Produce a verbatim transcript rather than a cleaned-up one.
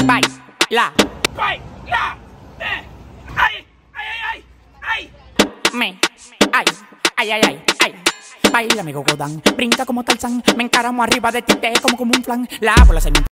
Baila. Baila. Eh. Ay, ay, ay, ay, ay. Me. Ay, ay, ay, ay, ay. Baila, amigo Godán. Brinca como Tarzán. Me encaramo arriba de ti, te como como un flan. La bola se me